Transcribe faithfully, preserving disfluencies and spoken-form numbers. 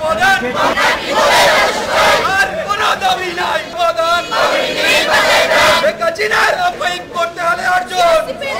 সমাধান আর কোনো দাবি নাই সমাধান শেখ হাসিনার অপমান করতে হলে অর্জন